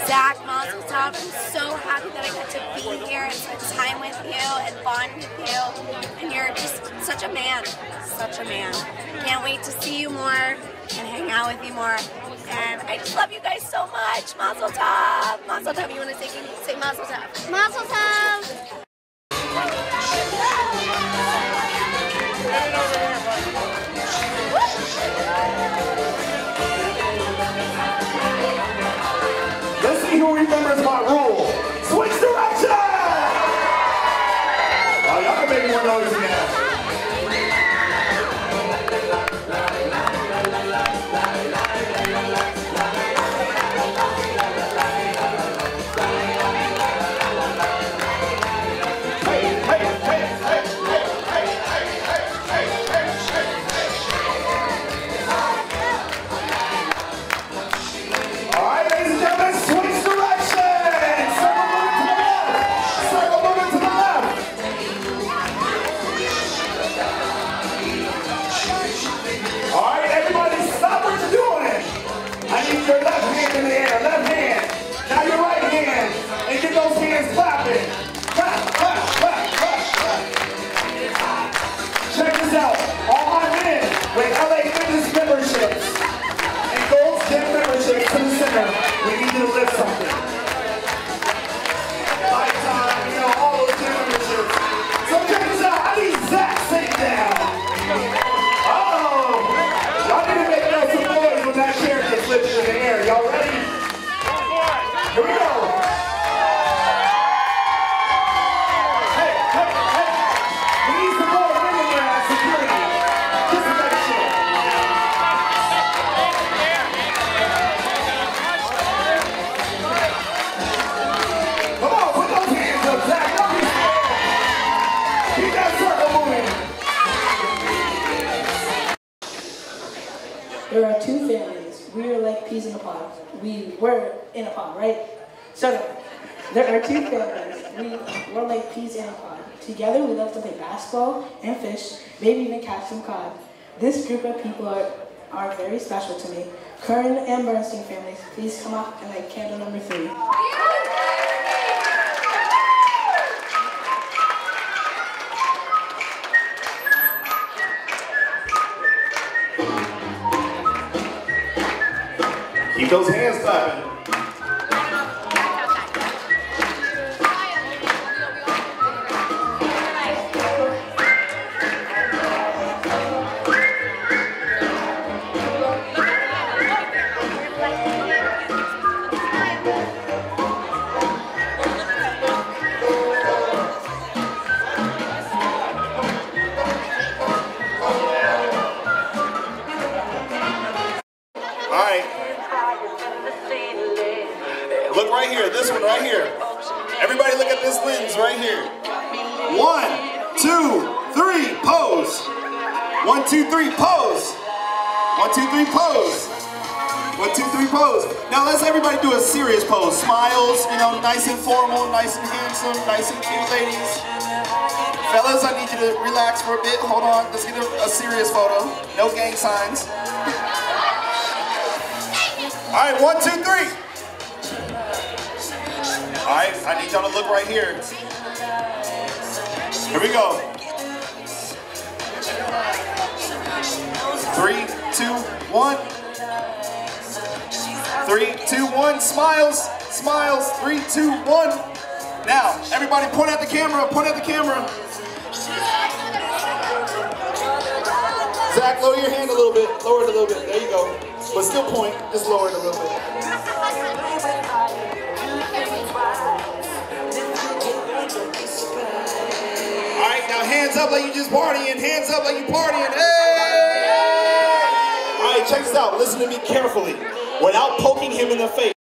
Zach, Mazel Tov. I'm so happy that I got to be here and spend time with you and bond with you. And you're just such a man. Such a man. Can't wait to see you more and hang out with you more. And I just love you guys so much. Mazel Tov. Mazel Tov. You want to say Mazel Tov? Mazel Tov. Let's see who remembers my rule. Switch direction! Oh, y'all can make more noise now. Your left hand in the air, left hand. Now your right hand, and get those hands clapping. Clap, clap, clap, clap, clap. Check this out. All my men with LA Fitness memberships and Gold's Gym memberships to the center, we need you to lift something. Lifetime, you know, all those gym memberships. So check this out. I need Zach sitting down. Y'all need to make some noise when that chair gets lifted in the air. Y'all ready? Here we go. Hey, hey, hey. We need some more women there at security. Just to make sure. Come on, put those hands up, Zach. Don't be scared. Keep that circle moving. There are two families. We are like peas in a pod. We were in a pod, right? So there are two families. We were like peas in a pod. Together we love to play basketball and fish, maybe even catch some cod. This group of people are very special to me. Kern and Bernstein families, please come up and light candle number 3. Keep those hands clapping. All right. Look right here, this one right here. Everybody look at this lens right here. 1, 2, 3, pose. 1, 2, 3, pose. 1, 2, 3, pose. 1, 2, 3, pose. Now let's everybody do a serious pose. Smiles, you know, nice and formal, nice and handsome, nice and cute, ladies. Fellas, I need you to relax for a bit. Hold on, let's get a serious photo. No gang signs. All right, 1, 2, 3. All right, I need y'all to look right here. Here we go. 3, 2, 1. 3, 2, 1. Smiles, smiles. 3, 2, 1. Now, everybody point at the camera, point at the camera. Zach, lower your hand a little bit. Lower it a little bit. There you go. But still point. Just lower it a little bit. Alright, now hands up like you just partying. Hands up like you partying. Hey! Alright, check this out. Listen to me carefully. Without poking him in the face.